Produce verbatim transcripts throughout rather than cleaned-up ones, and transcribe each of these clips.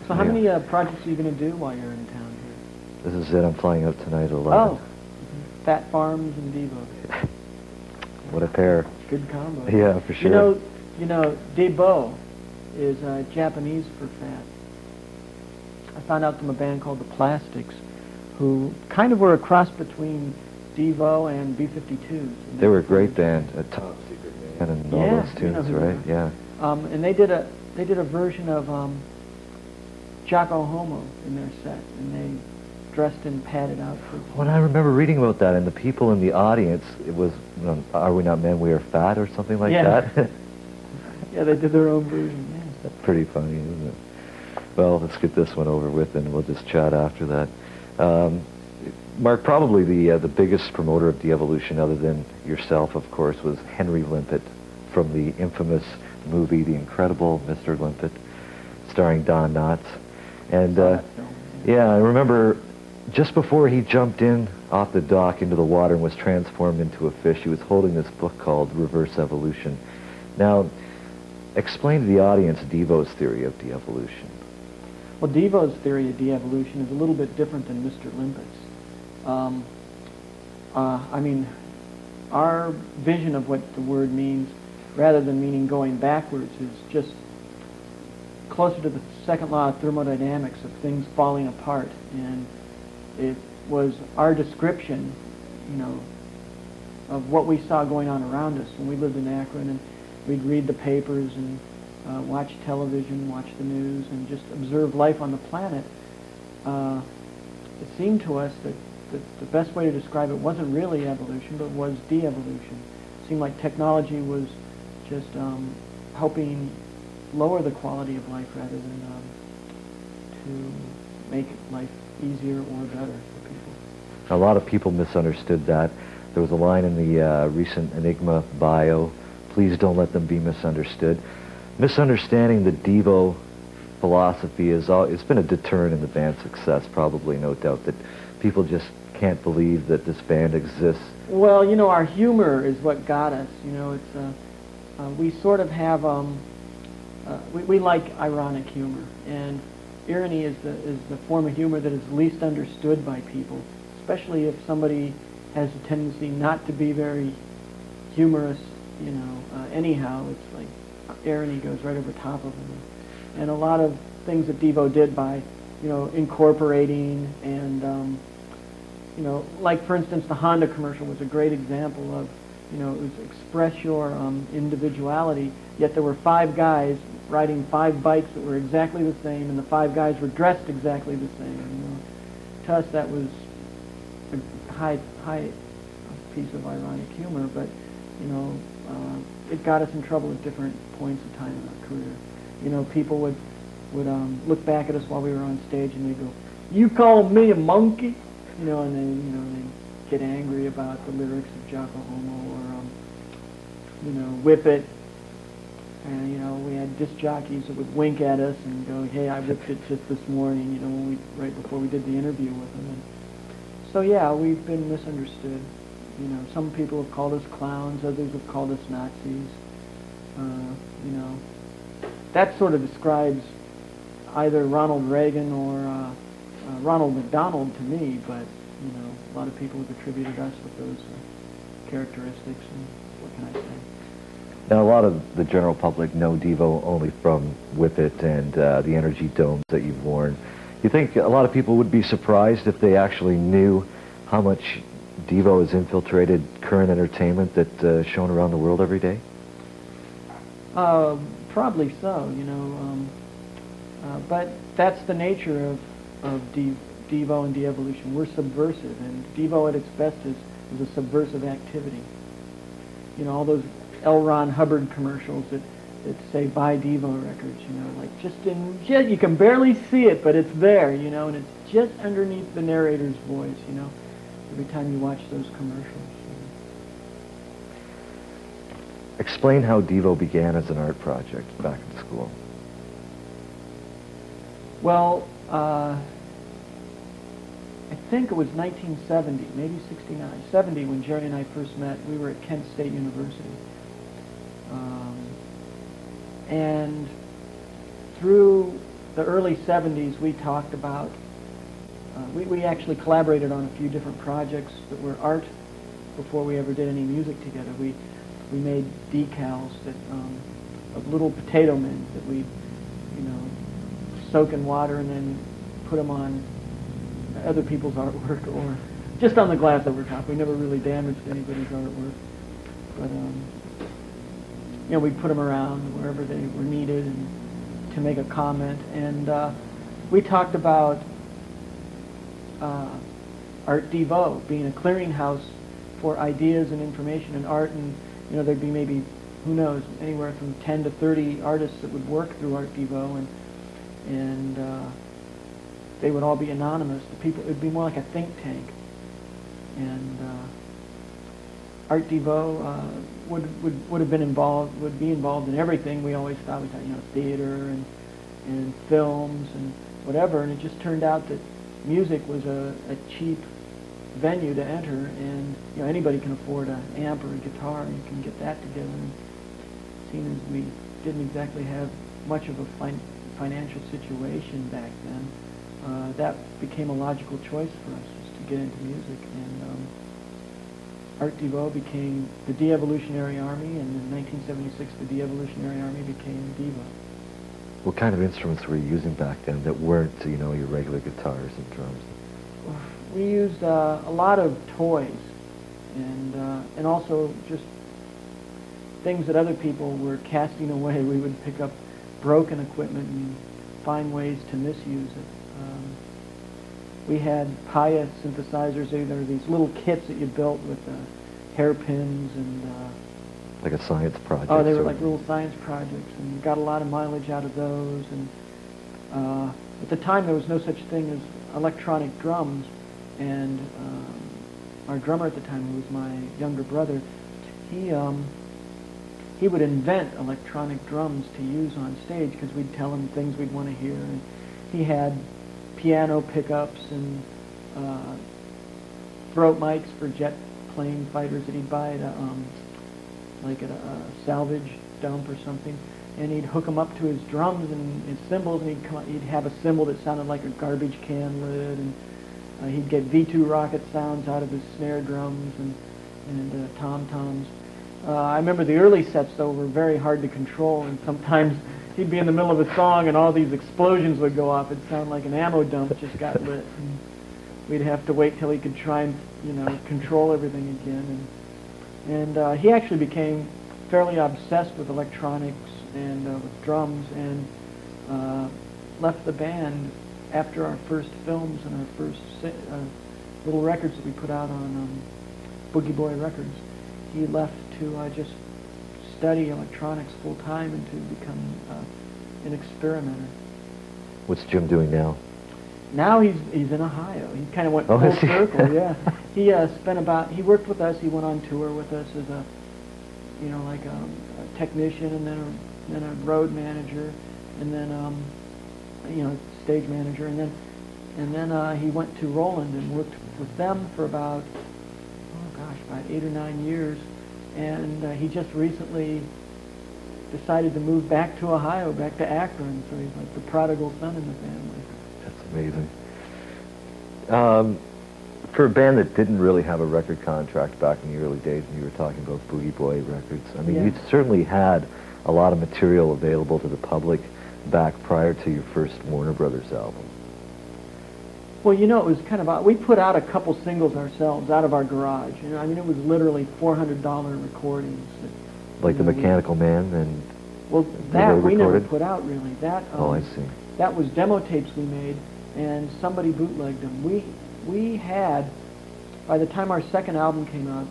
So how yeah. many uh, projects are you going to do while you're in town here? This is it. I'm flying out tonight at eleven. Oh, mm-hmm. Fat Farms and Devo. What a pair. Good combo. Yeah, for sure. You know, you know, Devo is uh, Japanese for fat. I found out from a band called the Plastics, who kind of were a cross between Devo and B fifty-twos. They were a great band, a Top Secret Man and all yeah, those tunes, you know who right? they are. Yeah. Um, and they did a they did a version of um, Jocko Homo in their set, and they dressed in padded outfits. When I remember reading about that, and the people in the audience, it was, you know, "Are we not men? We are fat," or something like yeah. that. Yeah, they did their own version. Yeah. That's pretty funny, isn't it? Well, let's get this one over with, and we'll just chat after that. Um, Mark, probably the uh, the biggest promoter of de-evolution, other than yourself, of course, was Henry Limpet from the infamous movie The Incredible Mister Limpet, starring Don Knotts. And uh, yeah, I remember just before he jumped in off the dock into the water and was transformed into a fish, he was holding this book called Reverse Evolution. Now, explain to the audience Devo's theory of de-evolution. Well, Devo's theory of de-evolution is a little bit different than Mister Limpet's. Um, uh, I mean, our vision of what the word means, rather than meaning going backwards, is just closer to the second law of thermodynamics of things falling apart. And it was our description, you know, of what we saw going on around us when we lived in Akron, and we'd read the papers and uh, watch television, watch the news, and just observe life on the planet. Uh, it seemed to us that, that the best way to describe it wasn't really evolution, but was de-evolution. It seemed like technology was just um, helping lower the quality of life rather than um, to make life easier or better for people. A lot of people misunderstood that. There was a line in the uh, recent Enigma bio, "Please don't let them be misunderstood." Misunderstanding the Devo philosophy is all, it's been a deterrent in the band's success, probably, no doubt, that people just can't believe that this band exists. Well, you know, our humor is what got us. You know, it's uh, uh, we sort of have um, uh, we, we like ironic humor, and irony is the is the form of humor that is least understood by people, especially if somebody has a tendency not to be very humorous. You know, uh, anyhow, it's like irony goes right over top of them, and a lot of things that Devo did by, you know, incorporating and um, you know, like for instance, the Honda commercial was a great example of, you know, it was express your um, individuality, yet there were five guys riding five bikes that were exactly the same, and the five guys were dressed exactly the same. You know, to us that was a high, high piece of ironic humor, but you know, uh, it got us in trouble at different points of time in our career. You know, people would would um, look back at us while we were on stage, and they'd go, "You call me a monkey?" You know, and then, you know, they get angry about the lyrics of Jocko Homo or, um, you know, Whip It. And, you know, we had disc jockeys that would wink at us and go, "Hey, I whipped it just this morning," you know, when we, right before we did the interview with them. And so, yeah, we've been misunderstood. You know, some people have called us clowns, others have called us Nazis. Uh, you know, that sort of describes either Ronald Reagan or uh, uh, Ronald McDonald to me, but, you know, a lot of people have attributed us with those uh, characteristics, and what can I say? Now, a lot of the general public know Devo only from Whip It and uh, the energy domes that you've worn. You think a lot of people would be surprised if they actually knew how much Devo has infiltrated current entertainment that's uh, shown around the world every day? Uh, probably so, you know, um, uh, but that's the nature of, of De Devo and de-evolution. We're subversive, and Devo at its best is, is a subversive activity. You know, all those L. Ron Hubbard commercials that, that say buy Devo records, you know, like just in, just, you can barely see it, but it's there, you know, and it's just underneath the narrator's voice, you know, every time you watch those commercials. You know. Explain how Devo began as an art project back in school. Well, uh, I think it was nineteen seventy, maybe sixty-nine, seventy when Jerry and I first met. We were at Kent State University. Um, and through the early seventies, we talked about, uh, we, we actually collaborated on a few different projects that were art before we ever did any music together. We, we made decals that, um, of little potato men that we, you know, soak in water and then put them on other people's artwork or just on the glass over top. We never really damaged anybody's artwork. But, um, you know, we put them around wherever they were needed and to make a comment. And uh, we talked about uh, Art Devo being a clearinghouse for ideas and information and art, and you know there'd be maybe, who knows, anywhere from ten to thirty artists that would work through Art Devo, and and uh, they would all be anonymous. The people, it'd be more like a think tank. And uh, Art Devo uh, would would would have been involved, would be involved in everything. We always thought we thought you know theater and and films and whatever, and it just turned out that music was a, a cheap venue to enter, and you know anybody can afford an amp or a guitar, and you can get that together. And seeing as we didn't exactly have much of a fin financial situation back then, uh, that became a logical choice for us, just to get into music. And um, Art Devo became the De-Evolutionary Army, and in nineteen seventy-six the De-Evolutionary Army became Devo. What kind of instruments were you using back then that weren't, you know, your regular guitars and drums? We used uh, a lot of toys, and uh, and also just things that other people were casting away. We would pick up broken equipment and find ways to misuse it. Um, we had Paya synthesizers. They were these little kits that you built with uh, hairpins and. Uh, Like a science project. Oh, they were like little science projects, and got a lot of mileage out of those. And uh, at the time, there was no such thing as electronic drums. And um, our drummer at the time, who was my younger brother, he um, he would invent electronic drums to use on stage because we'd tell him things we'd want to hear. And he had piano pickups and uh, throat mics for jet plane fighters that he'd buy at a, um, like at a, a salvage dump or something, and he'd hook them up to his drums and his cymbals, and he'd come, he'd have a cymbal that sounded like a garbage can lid, and uh, he'd get V two rocket sounds out of his snare drums and and uh, tom toms. Uh, I remember the early sets though were very hard to control, and sometimes he'd be in the middle of a song and all these explosions would go off. It'd sound like an ammo dump just got lit, and we'd have to wait till he could try and you know control everything again. And And uh, he actually became fairly obsessed with electronics and uh, with drums, and uh, left the band after our first films and our first uh, little records that we put out on um, Boogie Boy Records. He left to uh, just study electronics full time and to become uh, an experimenter. What's Jim doing now? Now he's he's in Ohio. He kind of went Oh, full is he? circle. Yeah, he uh, spent about. He worked with us. He went on tour with us as a, you know, like a, a technician, and then a, then a road manager, and then um, you know, stage manager, and then and then uh, he went to Roland and worked with them for about oh gosh, about eight or nine years, and uh, he just recently decided to move back to Ohio, back to Akron. So he's like the prodigal son in the family. That's amazing. Um, for a band that didn't really have a record contract back in the early days, and you were talking about Boogie Boy Records, I mean, Yeah. you certainly had a lot of material available to the public back prior to your first Warner Brothers album. Well, you know, it was kind of odd. We put out a couple singles ourselves out of our garage. You know, I mean, it was literally four hundred dollar recordings. That, Like you The know, we- Mechanical Man and... Well, Were that they we never recorded? put out really. That um, Oh, I see. That was demo tapes we made, and somebody bootlegged them. We we had, by the time our second album came out,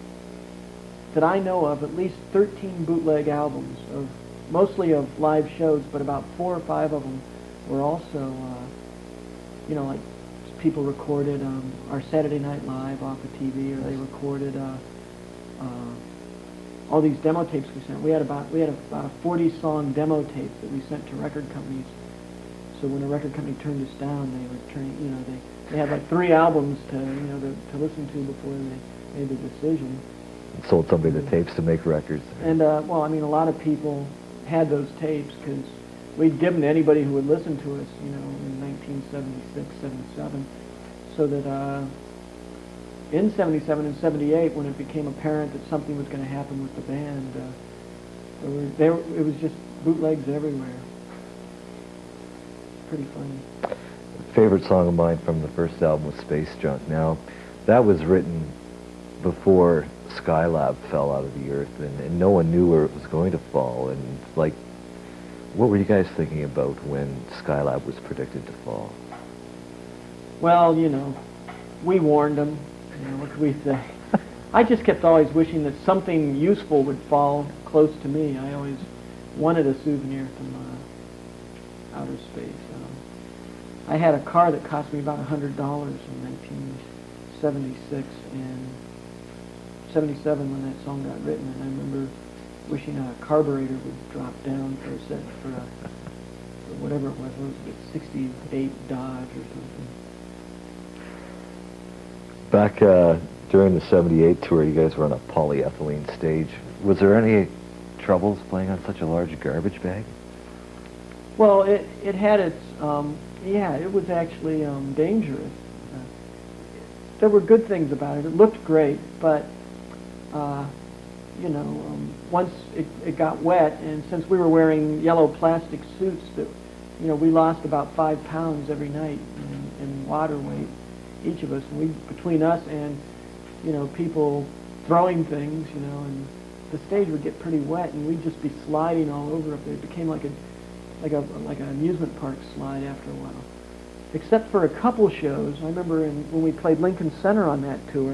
that I know of, at least thirteen bootleg albums of mostly of live shows, but about four or five of them were also, uh, you know, like people recorded um, our Saturday Night Live off of T V, or they recorded uh, uh, all these demo tapes we sent. We had about we had about a forty song demo tape that we sent to record companies. So when a record company turned us down, they were turning, you know, they, they had like three albums to, you know, to, to listen to before they made the decision. Sold somebody the tapes to make records. And, uh, well, I mean, a lot of people had those tapes because we'd give them to anybody who would listen to us, you know, in nineteen seventy-six, seventy-seven, so that uh, in seventy-seven and seventy-eight, when it became apparent that something was going to happen with the band, uh, there were, there, it was just bootlegs everywhere. Pretty funny. Favorite song of mine from the first album was Space Junk. Now, that was written before Skylab fell out of the earth, and, and no one knew where it was going to fall. And, like, what were you guys thinking about when Skylab was predicted to fall? Well, you know, we warned them. You know, what could we say? I just kept always wishing that something useful would fall close to me. I always wanted a souvenir from uh, outer space. Um, I had a car that cost me about a hundred dollars in nineteen seventy-six and seventy-seven when that song got written, and I remember wishing a carburetor would drop down for a set for, a, for whatever it was. It was a sixty-eight Dodge or something. Back uh, during the seventy-eight tour, you guys were on a polyethylene stage. Was there any troubles playing on such a large garbage bag? Well, it, it had its, um, yeah, it was actually um, dangerous. Uh, there were good things about it. It looked great, but, uh, you know, um, once it, it got wet, and since we were wearing yellow plastic suits, that, you know, we lost about five pounds every night in, in water weight, each of us. And we, between us and, you know, people throwing things, you know, and the stage would get pretty wet, and we'd just be sliding all over up there. It became like a like a like an amusement park slide after a while. Except for a couple shows. I remember in, when we played Lincoln Center on that tour,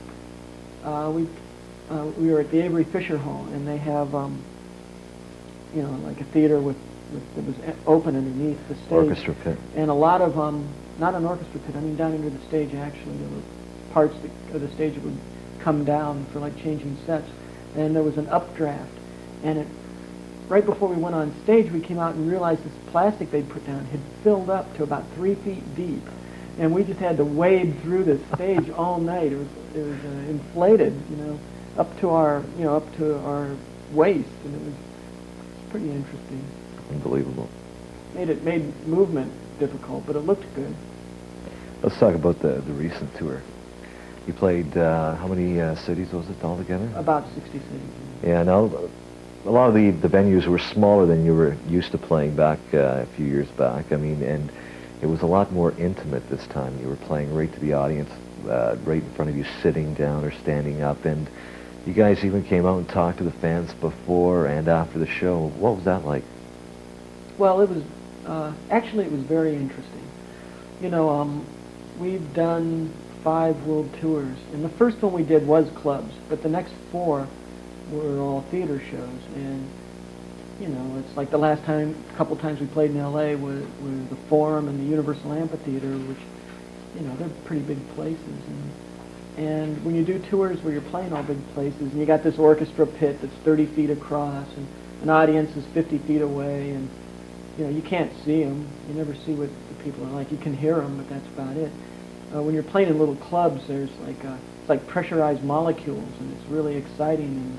uh, we uh, we were at the Avery Fisher Hall, and they have um, you know, like a theater with, with that was open underneath the stage. Orchestra pit. And a lot of um, not an orchestra pit. I mean down under the stage actually. There were parts that, of the stage that would come down for like changing sets, and there was an updraft, and it. Right before we went on stage, we came out and realized this plastic they'd put down had filled up to about three feet deep, and we just had to wade through the stage all night. It was it was uh, inflated, you know, up to our you know up to our waist, and it was pretty interesting. Unbelievable. Made it made movement difficult, but it looked good. Let's talk about the the recent tour. You played uh, how many uh, cities was it altogether? About sixty cities. Yeah. Now, a lot of the, the venues were smaller than you were used to playing back uh, a few years back. I mean, and it was a lot more intimate this time. You were playing right to the audience, uh, right in front of you, sitting down or standing up. And you guys even came out and talked to the fans before and after the show. What was that like? Well, it was, uh, actually it was very interesting. You know, um, we've done five world tours, and the first one we did was clubs, but the next four were all theater shows. And you know, it's like the last time, a couple times we played in L A was, was the Forum and the Universal Amphitheater, which, you know, they're pretty big places. And, and when you do tours where you're playing all big places, and you got this orchestra pit that's thirty feet across, and an audience is fifty feet away, and you know, you can't see them. You never see what the people are like. You can hear them, but that's about it. Uh, when you're playing in little clubs, there's like a, it's like pressurized molecules, and it's really exciting. And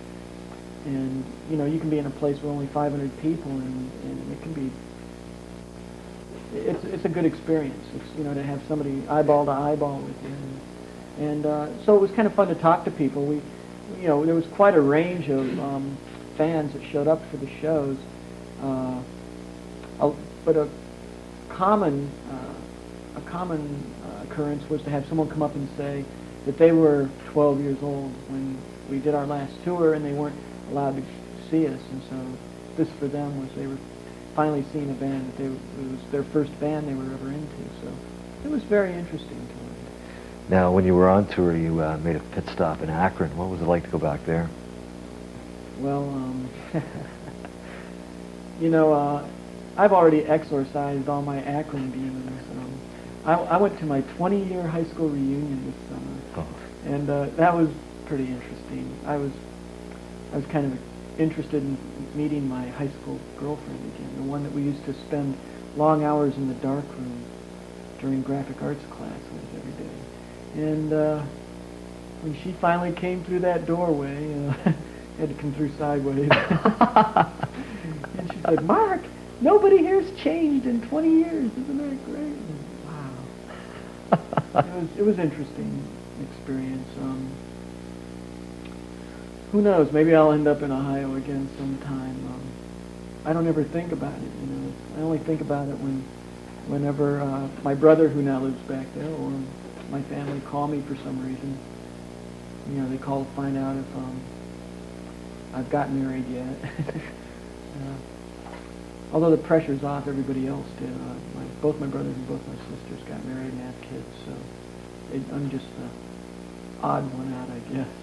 and you know, you can be in a place with only five hundred people, and, and it can be. It's it's a good experience. It's, you know, to have somebody eyeball to eyeball with you, and, and uh, so it was kind of fun to talk to people. We, you know, there was quite a range of um, fans that showed up for the shows. Uh, a, but a common uh, a common uh, occurrence was to have someone come up and say that they were twelve years old when we did our last tour, and they weren't allowed to see us, and so this for them was they were finally seeing a band that they, it was their first band they were ever into. So it was very interesting to them. Now, when you were on tour, you uh, made a pit stop in Akron. What was it like to go back there? Well, um, you know, uh, I've already exorcised all my Akron demons. Um, I, I went to my twenty-year high school reunion this summer, Oh. and uh, that was pretty interesting. I was, I was kind of interested in meeting my high school girlfriend again, the one that we used to spend long hours in the dark room during graphic arts class with every day. And uh, when she finally came through that doorway, uh, had to come through sideways. And she said, "Mark, nobody here's changed in twenty years. Isn't that great? Wow. It was, it was interesting experience. Um, who knows? Maybe I'll end up in Ohio again sometime. Um, I don't ever think about it, you know. I only think about it when, whenever uh, my brother, who now lives back there, or my family call me for some reason. You know, they call to find out if um, I've got married yet. uh, although the pressure's off, everybody else did. Uh, my, both my brothers and both my sisters got married and have kids, so it, I'm just the odd one out, I guess.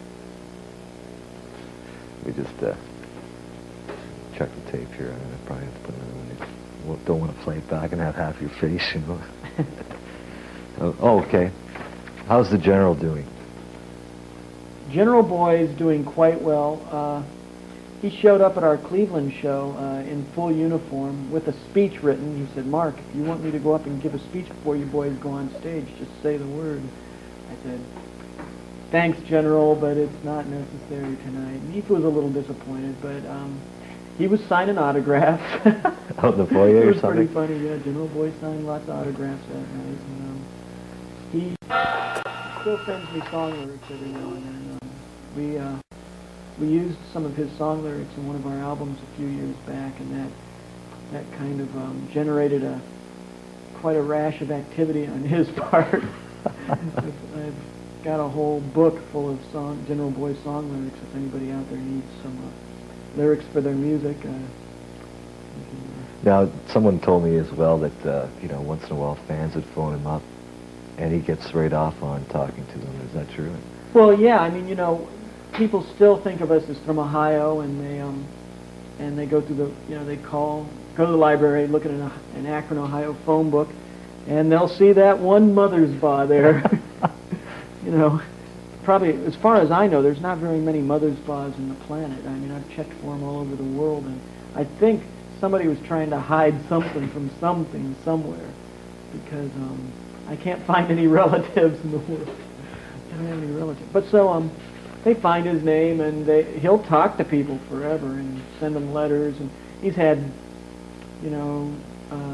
We just uh, check the tape here. I probably have to put another one in. Well, don't want to play it back and have half your face, you know. oh, oh, okay. How's the General doing? General Boy is doing quite well. Uh, he showed up at our Cleveland show uh, in full uniform with a speech written. He said, "Mark, if you want me to go up and give a speech before you boys go on stage, just say the word." I said, "Thanks, General, but it's not necessary tonight." And he was a little disappointed, but um, he was signing autographs. Out in the foyer or something? It was pretty funny, yeah. General Boy signed lots of autographs that night. And, um, he still sends me song lyrics every now and then. Um, we uh, we used some of his song lyrics in one of our albums a few years back, and that that kind of um, generated a quite a rash of activity on his part. I've, I've got a whole book full of song, General Boy song lyrics. If anybody out there needs some uh, lyrics for their music. Uh, you can, uh, Now, someone told me as well that uh, you know, once in a while fans would phone him up, and he gets right off on talking to them. Is that true? Well, yeah. I mean, you know, people still think of us as from Ohio, and they um, and they go through the, you know, they call, go to the library, look at an, an Akron, Ohio phone book, and they'll see that one Mothersbaugh there. You know, probably, as far as I know, there's not very many Mothersbaughs in the planet. I mean, I've checked for them all over the world, and I think somebody was trying to hide something from something somewhere, because um, I can't find any relatives in the world. I don't have any relatives. But so um, they find his name, and they, he'll talk to people forever and send them letters, and he's had, you know, uh,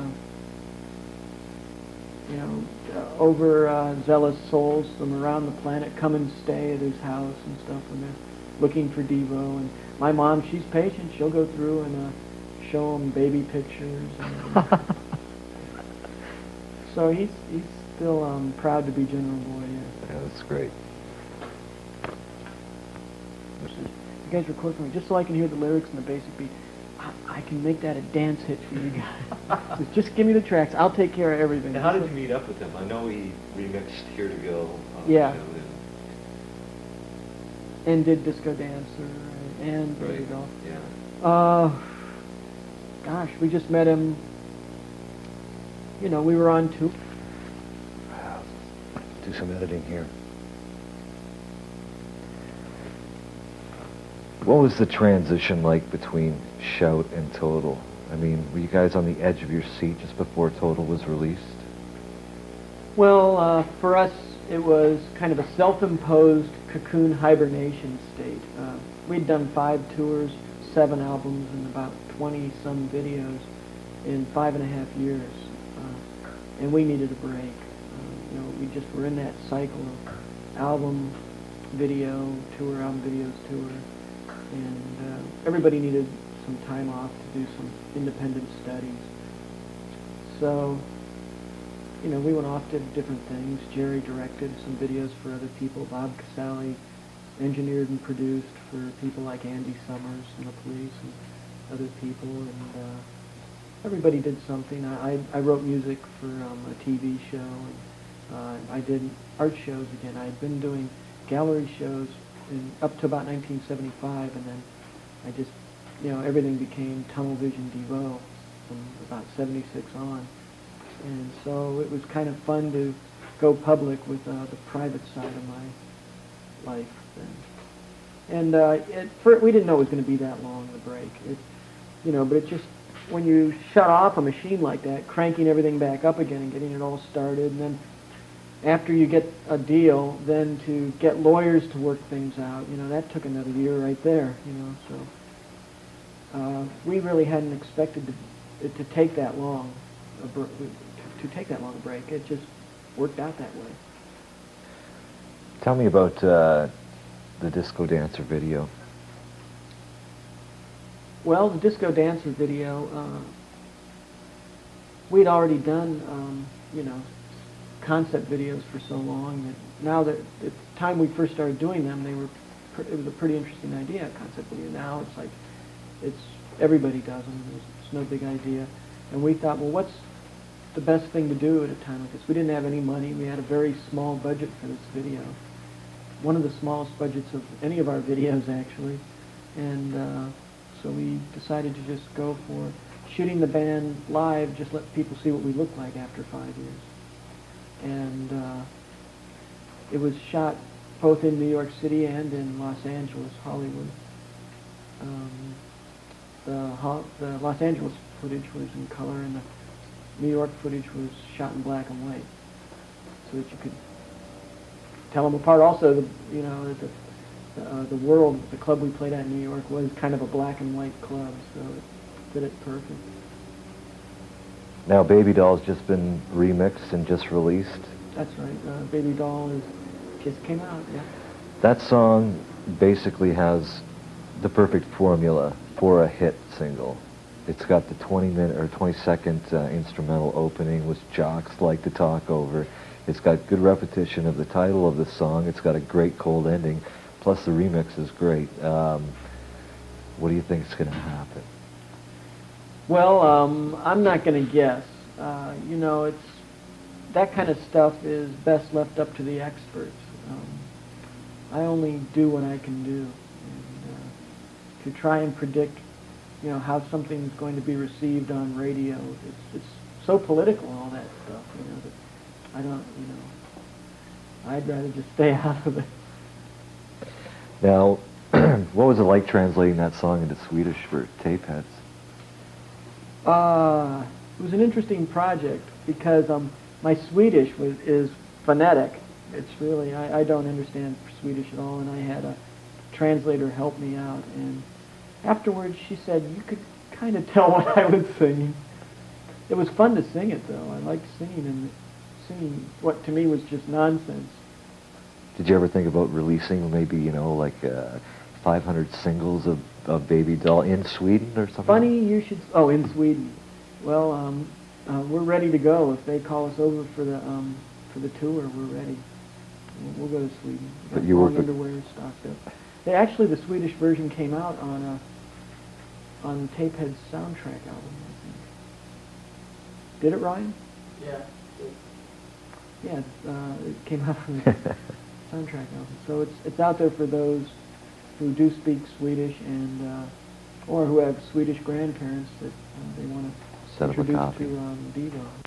you know, uh, over uh, zealous souls from around the planet come and stay at his house and stuff when they're looking for Devo. And my mom, she's patient. She'll go through and uh, show them baby pictures. And, uh, so he's he's still um, proud to be General Boy. Yeah. Yeah, that's great. You guys record for me, just so I can hear the lyrics and the basic beat. I, I can make that a dance hit for you guys. Just, just give me the tracks. I'll take care of everything. And how did you meet up with him? I know he remixed Here to Go. Um, Yeah. You know, and And did Disco Dancer and right. Here to Go. Yeah. Uh, gosh, we just met him. You know, we were on tour. Do some editing here. What was the transition like between Shout and Total? I mean, were you guys on the edge of your seat just before Total was released? Well, uh, for us, it was kind of a self-imposed cocoon hibernation state. Uh, we'd done five tours, seven albums, and about twenty-some videos in five and a half years, uh, and we needed a break. Uh, you know, we just were in that cycle of album, video, tour, album, videos, tour. And uh, everybody needed some time off to do some independent studies. So, you know, we went off to different things. Jerry directed some videos for other people. Bob Casale engineered and produced for people like Andy Summers and the Police and other people. And uh, everybody did something. I, I, I wrote music for um, a T V show. And, uh, I did art shows again. I had been doing gallery shows in, up to about nineteen seventy-five, and then I just, you know, everything became tunnel vision Devo from about seventy-six on. And so it was kind of fun to go public with uh, the private side of my life then. And uh, it, for, we didn't know it was going to be that long, the break. It, you know, but it just, when you shut off a machine like that, cranking everything back up again and getting it all started, and then after you get a deal, then to get lawyers to work things out, you know, that took another year right there, you know, so uh, we really hadn't expected to it, to take that long, a br- to, to take that long a break. It just worked out that way. Tell me about uh, the Disco Dancer video. Well, the Disco Dancer video, uh, we'd already done, um, you know, concept videos for so long that now that at the time we first started doing them, they were, pr it was a pretty interesting idea, a concept video. Now it's like, it's, everybody does them. It's, it's no big idea. And we thought, well, what's the best thing to do at a time like this? We didn't have any money. We had a very small budget for this video. One of the smallest budgets of any of our videos, actually. And uh, so we decided to just go for shooting the band live, just let people see what we look like after five years. And uh, it was shot both in New York City and in Los Angeles, Hollywood. Um, the, ho the Los Angeles footage was in color, and the New York footage was shot in black and white, so that you could tell them apart. Also, the, you know, the, the, uh, the World, the club we played at in New York, was kind of a black and white club, so it did it perfect. Now, Baby Doll's just been remixed and just released. That's right. Uh, Baby Doll is just came out. Yeah. That song basically has the perfect formula for a hit single. It's got the twenty minute or twenty second uh, instrumental opening, which jocks like to talk over. It's got good repetition of the title of the song. It's got a great cold ending. Plus, the remix is great. Um, what do you think is going to happen? Well, um, I'm not going to guess. Uh, you know, it's that kind of stuff is best left up to the experts. Um, I only do what I can do. And, uh, to try and predict, you know, how something's going to be received on radio, it's, it's so political, all that stuff, you know, that I don't, you know, I'd rather just stay out of it. Now, what was it like translating that song into Swedish for tape heads? Uh, it was an interesting project because um, my Swedish was, is phonetic. It's really, I, I don't understand Swedish at all, and I had a translator help me out. And afterwards she said, you could kind of tell what I was singing. It was fun to sing it, though. I liked singing, and singing what to me was just nonsense. Did you ever think about releasing maybe, you know, like uh, five hundred singles of, of Baby Doll in Sweden or something? Funny you should... Oh, in Sweden. Well, um, uh, we're ready to go. If they call us over for the um, for the tour, we're ready. We'll, we'll go to Sweden. But you long were... underwear stocked up. They actually, the Swedish version came out on a on Tapehead's soundtrack album, I think. Did it, Ryan? Yeah. Yeah, uh, it came out from the soundtrack album. So it's it's out there for those who do speak Swedish and uh, or who have Swedish grandparents that uh, they want to Set up a introduce copy. to um, Devo.